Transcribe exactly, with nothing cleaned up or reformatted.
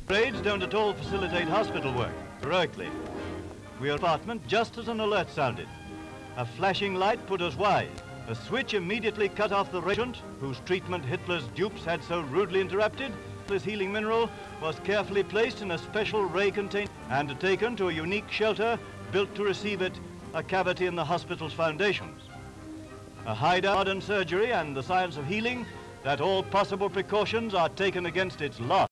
Raids don't at all facilitate hospital work, heroically. We are apartment just as an alert sounded. A flashing light put us wise. A switch immediately cut off the patient, whose treatment Hitler's dupes had so rudely interrupted. This healing mineral was carefully placed in a special ray container and taken to a unique shelter built to receive it, a cavity in the hospital's foundations. A hideout, modern surgery and the science of healing, that all possible precautions are taken against its loss.